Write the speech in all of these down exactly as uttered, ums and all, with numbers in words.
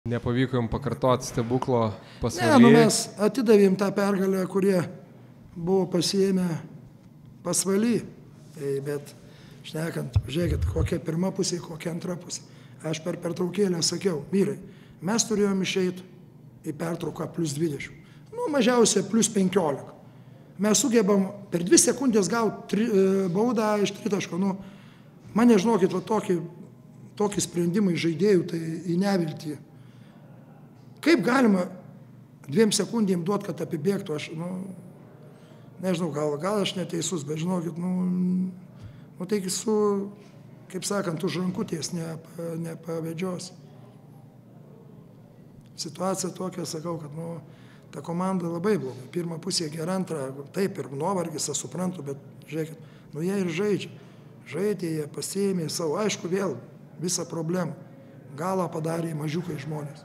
Nepavyko jums pakartoti stebuklo pasaulyje. Ne, nu mes atidavėm tą pergalę, kurie buvo pasiėmę pasvaly. Bet šnekant, žiūrėkit, kokia pirma pusė, kokia antra pusė. Aš per pertraukėlę sakiau, vyrai, mes turėjom išeiti į pertrauką plus dvidešimt. Nu, mažiausia plus penkiolika. Mes sugebam per dvi sekundės gauti baudą iš tritaško. Nu, man nežinokit, va, tokį, tokį sprendimą žaidėjų, tai į neviltį. Kaip galima dviem sekundėm duoti, kad apibėgtų? Aš, nu, nežinau, gal, gal aš neteisus, bet žinokit, nu, nu taigi su, kaip sakant, už rankutės nepa, nepavedžios. Situacija tokia, sakau, kad, nu, ta komanda labai bloga. Pirma pusė gera, antra, taip ir nuovargis, aš suprantu, bet žiūrėkit, nu jie ir žaidžia. Žaidė, jie pasiėmė savo, aišku, vėl visą problemą. Galą padarė mažiukai žmonės.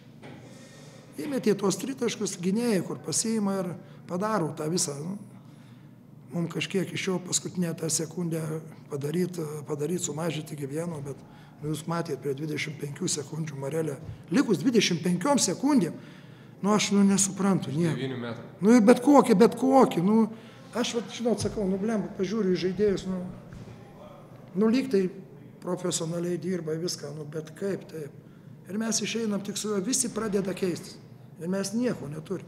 Įmetė tuos tritaškus gynėjai, kur pasiima ir padaro tą visą. Nu, mums kažkiek iš jo paskutinę tą sekundę padaryti, padaryt, sumažinti iki vieno, bet nu, jūs matėt prie dvidešimt penkių sekundžių Marelę. Likus dvidešimt penkiom sekundėm, nu aš nu, nesuprantu nieko. Nu bet kokį, bet kokį. Nu, aš, vat, žinot, sakau, nu blemba, pažiūriu į žaidėjus, nu, nu lyg tai profesionaliai dirba viską, nu bet kaip taip. Ir mes išeinam tik su juo, visi pradeda keistis. Ir mes nieko neturim.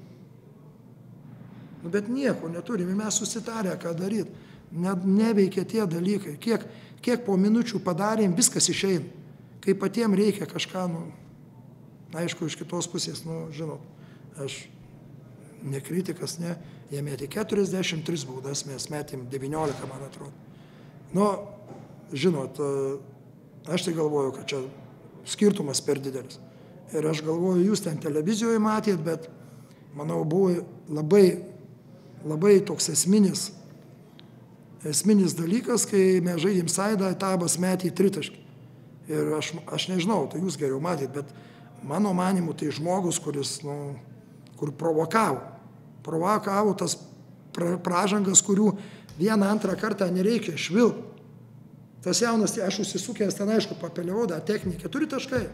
Nu, bet nieko neturim. Ir mes susitarę, ką daryti. Ne, neveikia tie dalykai. Kiek, kiek po minučių padarėm, viskas išeina. Kai patiem reikia kažką, nu, aišku, iš kitos pusės, nu, žinot, aš ne kritikas, ne, jie metė keturiasdešimt tris baudas, mes metėm devyniolika, man atrodo. Nu, žinot, aš tai galvoju, kad čia skirtumas per didelis. Ir aš galvoju, jūs ten televizijoje matėt, bet manau buvo labai, labai toks esminis, esminis dalykas, kai mes žaidėm saidą, Tabas metė į tritaškį. Ir aš, aš nežinau, tai jūs geriau matėt, bet mano manimu tai žmogus, kuris, nu, kur provokavo. Provokavo tas pra, pražangas, kurių vieną, antrą kartą nereikia švilpti. Tas jaunas, aš užsisukęs ten, aišku, papeliau, da, techniką, keturi taškai.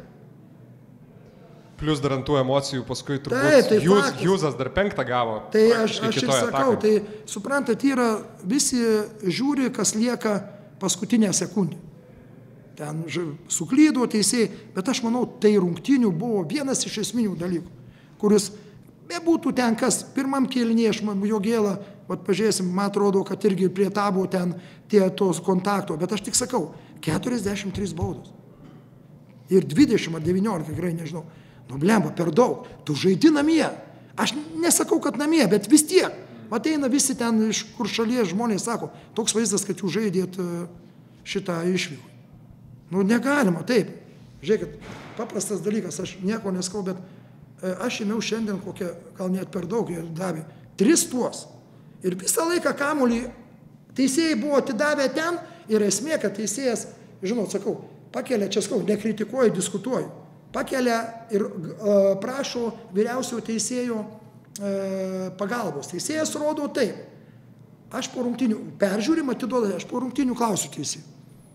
Plus dar ant tų emocijų paskui turbūt taip, tai Hughes, Hughesas dar penktą gavo. Tai aš, aš ir sakau, atakai. Tai suprantat, yra visi žiūri, kas lieka paskutinę sekundę. Ten suklydo teisėjai, bet aš manau, tai rungtynių buvo vienas iš esminių dalykų, kuris bebūtų ten kas, pirmam kėlinėje, aš man Jogėlą, vat pažiūrėsim, man atrodo, kad irgi prie Tabo ten tie tos kontakto, bet aš tik sakau, keturiasdešimt trys baudos. Ir dvidešimt ar devyniolika, gerai nežinau. Nu, blemba, per daug. Tu žaidi namie. Aš nesakau, kad namie, bet vis tiek. Ateina visi ten, iš kur šalies žmonės sako, toks vaizdas, kad jūs žaidėt šitą išvykų. Nu, negalima, taip. Žiūrėkit, paprastas dalykas, aš nieko neskau, bet aš ėmiau šiandien kokią, gal net per daug, ir davė tris tuos. Ir visą laiką kamuolį teisėjai buvo atidavę ten ir esmė, kad teisėjas, žinot, sakau, pakelia, čia skau, nekritikuoju, diskutuoju, pakelia ir uh, prašo vyriausio teisėjo uh, pagalbos. Teisėjas rodo taip. Aš po rungtinių, peržiūrim, atiduoda, aš po rungtinių klausiu teisėjų.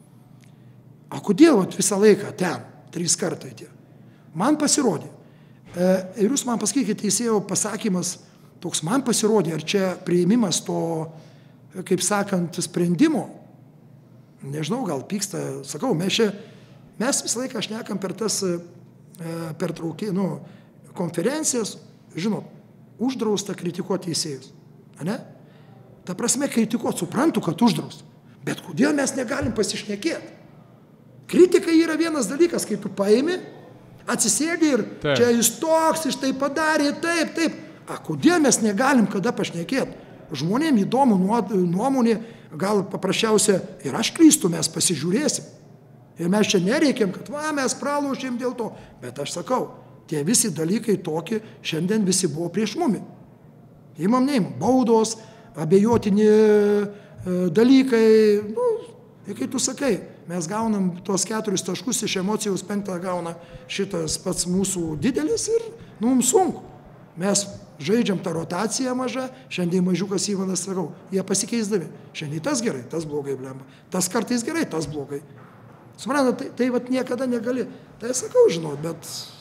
O kodėl vat, visą laiką ten, trys kartai tie? Man pasirodė. Uh, ir jūs man pasakykite, teisėjo pasakymas, toks man pasirodė, ar čia priėmimas to, kaip sakant, sprendimo. Nežinau, gal pyksta, sakau, mes čia, mes visą laiką šnekam per tas per traukį, nu, konferencijas, žinot, uždrausta kritikuoti teisėjus. Ne? Ta prasme, kritikuoti suprantu, kad uždrausta. Bet kodėl mes negalim pasišnekėti? Kritika yra vienas dalykas, kai tu paimi, atsisėdi ir taip. Čia jis toks, iš tai padarė, taip, taip. A, kodėl mes negalim kada pašnekėti? Žmonėm įdomu nuomonė, gal paprasčiausia ir aš klystu, mes pasižiūrėsim. Ir mes čia nereikiam, kad va, mes pralošėm dėl to. Bet aš sakau, tie visi dalykai tokie, šiandien visi buvo prieš mumi. Įmam neimam, baudos, abejotini e, dalykai. Nu, ir kai tu sakai, mes gaunam tuos keturis taškus, iš emocijos penktą gauna šitas pats mūsų didelis ir nu, mums sunku. Mes žaidžiam tą rotaciją mažą, šiandien mažiukas Ivanas, sakau, jie pasikeisdami. Šiandien tas gerai, tas blogai blemba. Tas kartais gerai, tas blogai. Suprantat, tai, tai vat niekada negali. Tai sakau, žinot, bet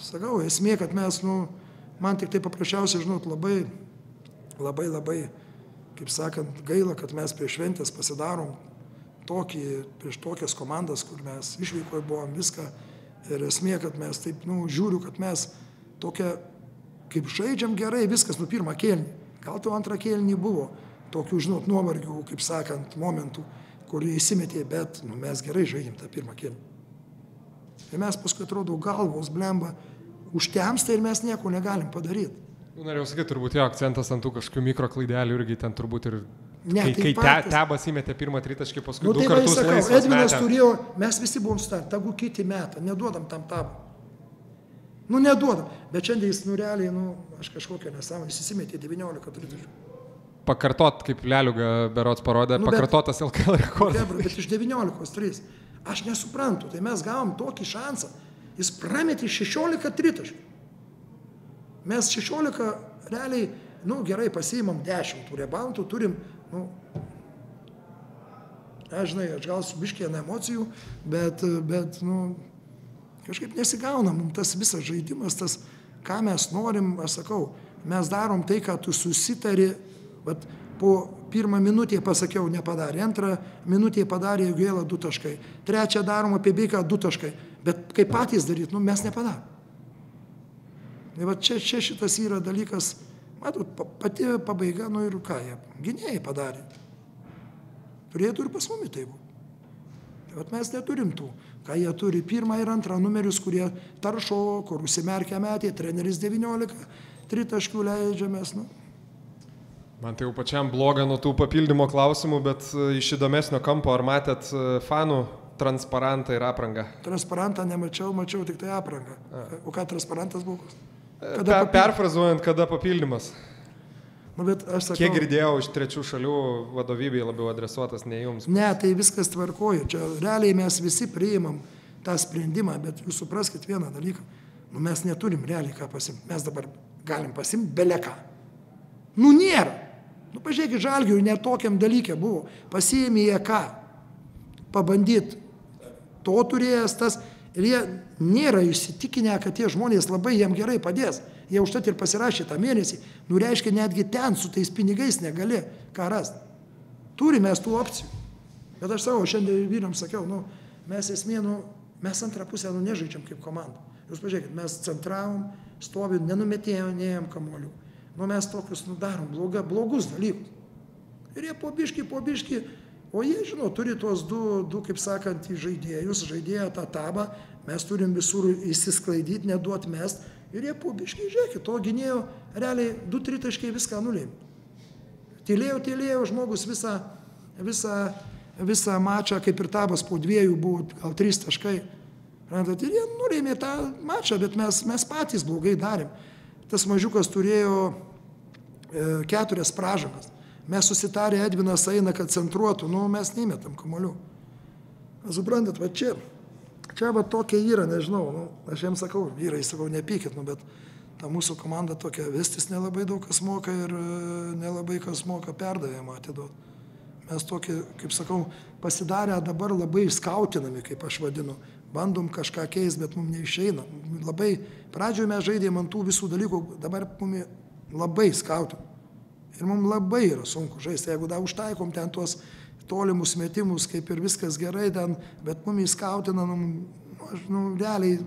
sakau, esmė, kad mes, nu, man tik tai paprasčiausiai, žinot, labai, labai, labai, kaip sakant, gaila, kad mes prieš šventės pasidarom tokį, prieš tokias komandas, kur mes išvykoje buvom viską. Ir esmė, kad mes taip, nu, žiūriu, kad mes tokia, kaip žaidžiam gerai, viskas, nu, pirmą kėlinį. Gal to antrą kėlinį buvo tokių, žinot, nuovargių, kaip sakant, momentų, kur įsimetė, bet, nu, mes gerai žaidėm tą pirmą kėlinį. Ir mes paskui atrodo galvos blemba, užtemsta ir mes nieko negalim padaryti. Norėjau sakyti, turbūt jo akcentas ant tų kažkokių mikroklaidelių irgi ten turbūt ir... Ne, kai tai kai patys... te, Tebas įmetė pirmą tritaškį, paskui nu, du tai kartus sakau, laisvas Edvinas metė. turėjo, mes visi buvom start, tagu kiti metą, neduodam tam Tabą. Nu, neduodam, bet šiandien jis, nu, realiai, nu, aš kažkokią nesąmonę, jis įsimetė devyniolika tritaškių. Pakartot, kaip Leliuga berods parodė, nu, pakartotas L K L rekordas. Debra, bet iš devyniolikos trys. Aš nesuprantu, tai mes gavom tokį šansą, jis prametė šešiolika tritaškių. Mes šešiolika realiai, nu, gerai pasiimam dešimt tų reboundų, turim, nu, aš žinai, aš gal su biškėna emocijų, bet, bet, nu, kažkaip nesigauna mums tas visas žaidimas, tas, ką mes norim, aš sakau, mes darom tai, ką tu susitari, bet po pirmą minutę pasakiau, nepadarė, antrą minutę padarė Jogėlą du taškai, trečią darom apie Beiką du taškai, bet kaip patys daryti, nu, mes nepadarėm. Tai va čia, čia šitas yra dalykas, matot, pati pabaiga, nu ir ką jie, gynėjai padarė. Turėtų ir pas mumi tai buvo. Tai va mes neturim tų, ką jie turi pirmą ir antrą numerius, kurie taršo, kur užsimerkia metė, treneris devyniolika, tritaškių leidžiamės, nu. Man tai jau pačiam bloga nuo tų papildymo klausimų, bet iš įdomesnio kampo, ar matėt fanų transparantą ir aprangą? Transparantą nemačiau, mačiau tik tai aprangą. A. O ką transparantas buvo? Kada per, perfrazuojant, kada papildymas? Nu, bet aš sakau... Kiek girdėjau iš trečių šalių vadovybei labiau adresuotas, ne jums? Ne, tai viskas tvarkoja. Čia realiai mes visi priimam tą sprendimą, bet jūs supraskit vieną dalyką. Nu, mes neturim realiai ką pasimti. Mes dabar galim pasimti beleką. Nu, nėra. Nu, pažiūrėkit, Žalgiriui net tokiam dalykė buvo. Pasiėmė jie ką? Pabandyti. To turėjęs tas. Ir jie nėra įsitikinę, kad tie žmonės labai jiem gerai padės. Jie užtat ir pasirašė tą mėnesį. Nu, reiškia, netgi ten su tais pinigais negali ką rasti. Turime mes tų opcijų. Bet aš savo šiandien vyram sakiau, nu, mes esmė, nu, mes antrą pusę nu, nežaidžiam kaip komanda. Jūs pažiūrėkit, mes centravom, stovim, nenumetėjom kamolių. Nu, mes tokius nu, darom bloga, blogus dalykus. Ir jie po biškį, po biškį, o jie, žinau, turi tuos du, du kaip sakant, žaidėjus, žaidėją tą Tabą, mes turim visur įsisklaidyti, neduoti mest. Ir jie po biškį, žiūrėkit, to gynėjo, realiai du tritaškiai viską nulėmė. Tylėjo, tylėjo, žmogus visą, visą, visą mačą, kaip ir Tabas po dviejų buvo, gal trys taškai. Ir jie nulėmė tą mačą, bet mes, mes patys blogai darėm. Tas mažiukas turėjo e, keturias pražangas. Mes susitarė, Edvinas eina, kad centruotų, nu, mes neįmetam kamuolių. Suprantat, va čia, čia va tokia yra, nežinau, nu, aš jiems sakau, vyrai, sakau, nepykit, nu, bet ta mūsų komanda tokia, vestis nelabai daug kas moka ir nelabai kas moka perdavimą atiduoti. Mes tokie, kaip sakau, pasidarę dabar labai skautinami, kaip aš vadinu, bandom kažką keis, bet mums neišeina. Labai, pradžioje mes žaidėm ant tų visų dalykų, dabar mums labai skautinam. Ir mums labai yra sunku žaisti, jeigu da užtaikom ten tuos tolimus metimus, kaip ir viskas gerai ten, bet mums įskautina, nu, nu, realiai,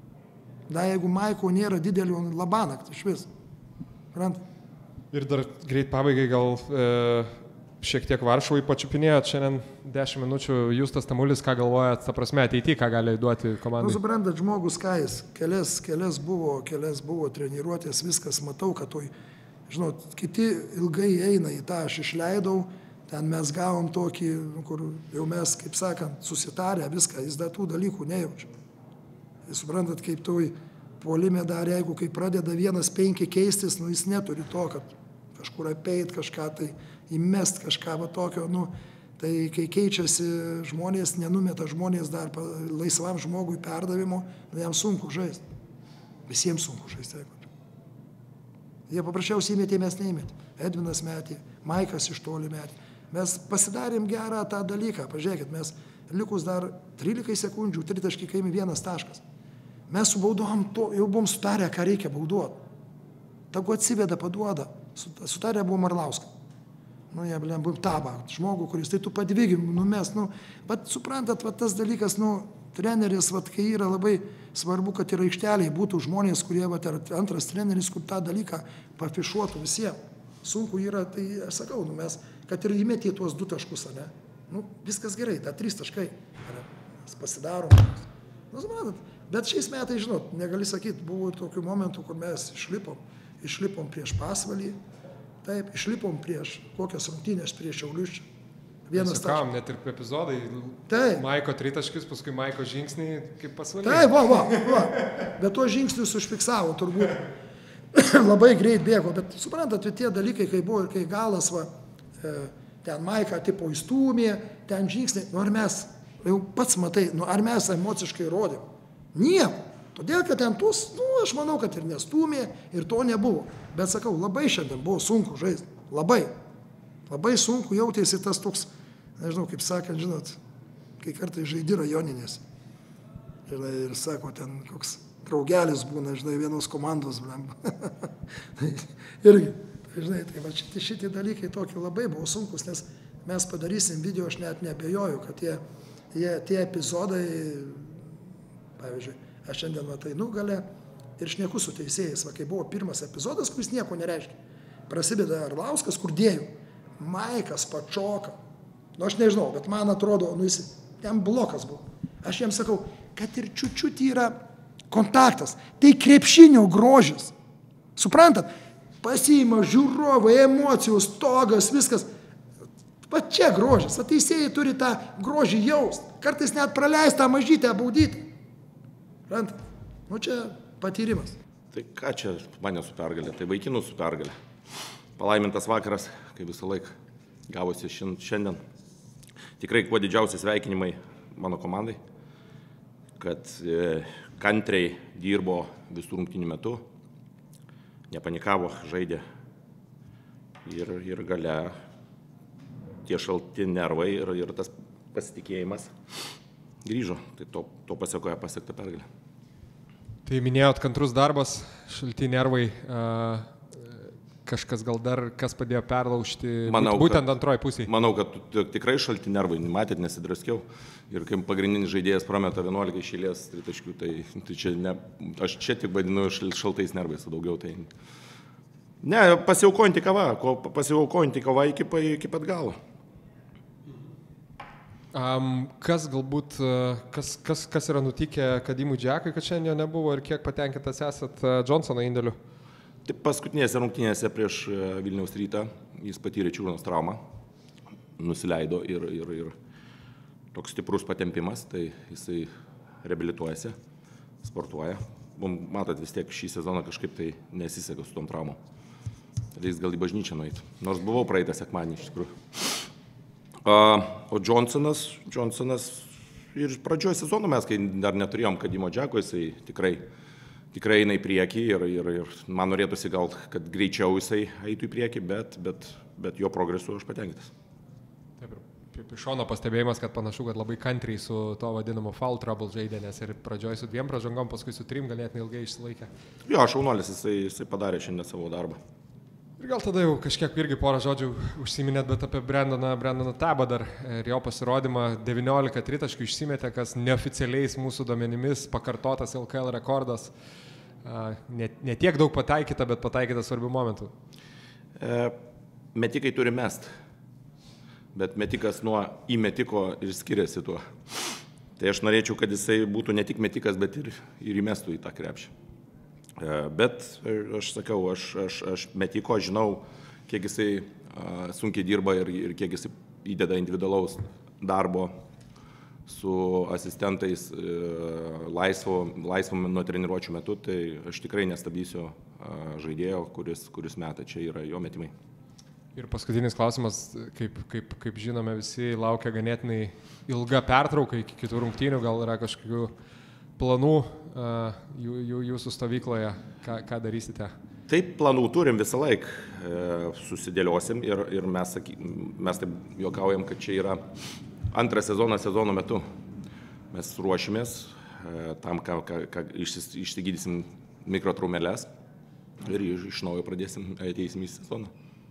da jeigu Maiko nėra didelio labanakt iš vis. Rant? Ir dar greit pabaigai gal e, šiek tiek Varšuvai pačiupinėjot šiandien dešimt minučių, Justas Tamulis, ką galvojat, ta prasme, ateityje, ką gali duoti komandai? Nu, suprantat, žmogus, ką jis, kelias, kelias buvo, kelias buvo treniruotės, viskas, matau, kad toj, žinot, kiti ilgai eina į tą, aš išleidau, ten mes gavom tokį, kur jau mes, kaip sakant, susitarę viską, jis dar tų dalykų nejaučia. Jūs suprantat, kaip toj puolime dar, jeigu kai pradeda vienas penki keistis, nu jis neturi to, kad kažkur apeit kažką, tai įmest kažką va tokio, nu, tai kai keičiasi žmonės, nenumeta žmonės dar laisvam žmogui perdavimo, nu jam sunku žaisti. Visiems sunku žaisti, jeigu. Jie paprasčiausiai įmetė, mes neįmetė. Edvinas metė, Maikas iš toli metė. Mes pasidarėm gerą tą dalyką. Pažiūrėkit, mes likus dar trylika sekundžių, tritaškiai kaimi vienas taškas. Mes su baudom to, jau buvom sutarę, ką reikia bauduoti. Tagu atsiveda, paduoda. Sutarę buvom Arlauską. Nu, jie, blėm, buvom tabą. Žmogų, kuris tai tu padvigim, numes. Nu, bet suprantat, va, tas dalykas, nu, treneris, va, kai yra labai svarbu, kad ir aikšteliai būtų žmonės, kurie, va, antras treneris, kur tą dalyką pafišuotų visiems. Sunku yra, tai aš sakau, nu, mes, kad ir įmetė tuos du taškus, ne? Nu, viskas gerai, ta trys taškai. Ne? Mes pasidarom. Nu, suprantat, bet šiais metais, žinot, negali sakyti, buvo tokių momentų, kur mes išlipom, išlipom prieš Pasvalį, taip, išlipom prieš kokias rungtynės prieš Šiaulius. Vienas taškas. Net ir epizodai. Taip. Maiko tritaškis, paskui Maiko žingsniai, kaip Pasvalį. Taip, va, va, va. Bet tuos žingsnius užfiksavo, turbūt labai greit bėgo, bet suprantat, tie dalykai, kai buvo ir kai galas, va, ten Maiką tipo įstūmė, ten žingsniai, nu ar mes, jau pats matai, nu ar mes emociškai rodėm? Nieko. Todėl, kad ten tuos, nu, aš manau, kad ir nestūmė, ir to nebuvo. Bet sakau, labai šiandien buvo sunku žaisti. Labai. Labai sunku jautėsi tas toks, nežinau, kaip sakant, žinot, kai kartai žaidi rajoninės. Ir, ir sako, ten koks draugelis būna, žinai, vienos komandos, blem. Irgi, žinai, tai va šitie, šitie dalykai tokie labai buvo sunkus, nes mes padarysim video, aš net neabejoju, kad tie, tie, tie epizodai, pavyzdžiui, aš šiandien matai nugalę ir šneku su teisėjais, va, kai buvo pirmas epizodas, kuris nieko nereiškia. Prasideda Arlauskas, kur dėjau. Maikas pačoka. Nu, aš nežinau, bet man atrodo, nu, jis, ten blokas buvo. Aš jiems sakau, kad ir čiučiut yra kontaktas. Tai krepšinio grožis. Suprantat? Pasiima žiūrovai, emocijos, stogas, viskas. Va čia grožis. O teisėjai turi tą grožį jaust. Kartais net praleistą mažytę baudyti. Suprantat? Nu, čia patyrimas. Tai ką čia mane su pergalė? Tai vaikinų su pergalė. Palaimintas vakaras, kaip visą laiką gavosi šiandien. Tikrai kuo didžiausi sveikinimai mano komandai, kad kantriai dirbo visų rungtynių metu, nepanikavo, žaidė ir, ir gale tie šalti nervai ir, ir tas pasitikėjimas grįžo. Tai to, to pasiekoja pasiekta pergalė. Tai minėjot kantrus darbas, šalti nervai. Uh... Kažkas gal dar, kas padėjo perlaužti, manau, būtent kad, antroji pusėje. Manau, kad tikrai šalti nervai, matėt, nesidraskiau. Ir kaip pagrindinis žaidėjas prameta vienuolika iš eilės tritaškių, tai, tai čia ne, aš čia tik vadinu šaltais nervais, daugiau tai... Ne, pasiaukojanti kava, pasiaukojanti kava iki, iki pat galo. Um, kas galbūt, kas, kas, kas yra nutikę Kadimui Džekui, kad šiandien nebuvo ir kiek patenkintas esat Johnsono indėliu? Taip, paskutinėse rungtynėse prieš Vilniaus Rytą jis patyrė čiurnos traumą, nusileido ir, ir, ir toks stiprus patempimas, tai jisai reabilituojasi, sportuoja. Matot, vis tiek šį sezoną kažkaip tai nesiseka su tom traumom. Reiks gal į bažnyčią nueiti, nors buvau praeitą sekmanį iš tikrųjų. O Johnsonas, Johnsonas ir pradžioje sezono mes, kai dar neturėjom Kadimo Džeko, jisai tikrai Tikrai eina į priekį ir, ir, ir man norėtųsi gal, kad greičiau jisai eitų į priekį, bet, bet, bet jo progresu aš patenkintas. Taip, ir iš šono pastebėjimas, kad panašu, kad labai kantriai su to vadinamu foul trouble žaidė, nes ir pradžioj su dviem pražangom, paskui su trim ganėtinai ilgai išsilaikė. Jo, šaunuolis, jisai, jisai padarė šiandien savo darbą. Ir gal tada jau kažkiek irgi porą žodžių užsiminėt, bet apie Brendoną, Brendoną Tabą dar ir jo pasirodymą devyniolika tritaškių išsimetė, kas neoficialiais mūsų duomenimis pakartotas L K L rekordas. Ne, ne tiek daug pataikyta, bet pataikyta svarbių momentų. E, metikai turi mest, bet metikas nuo įmetiko ir skiriasi tuo. Tai aš norėčiau, kad jisai būtų ne tik metikas, bet ir, ir įmestų į tą krepšį. E, bet aš sakau, aš, aš, aš metiko žinau, kiek jisai a, sunkiai dirba ir, ir kiek jisai įdeda individualaus darbo su asistentais laisvo, laisvo nuo treniruočių metu, tai aš tikrai nestabdysiu žaidėjo, kuris, kuris meta, čia yra jo metimai. Ir paskutinis klausimas, kaip, kaip, kaip žinome, visi laukia ganėtinai ilga pertrauka iki kitų rungtynių, gal yra kažkokių planų jų, jų, jūsų stovykloje, ką, ką darysite? Taip, planų turim visą laiką, susidėliosim ir, ir mes, mes taip juokaujam, kad čia yra antras sezonas sezono metu. Mes ruošimės, tam, ką, ką, ką išsigydysim mikrotraumeles ir iš naujo pradėsim ateisim į sezoną.